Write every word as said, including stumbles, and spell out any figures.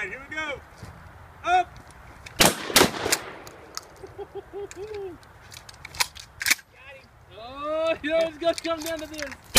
right, here we go. Up. Got him. Oh, you know it's going to come down to this.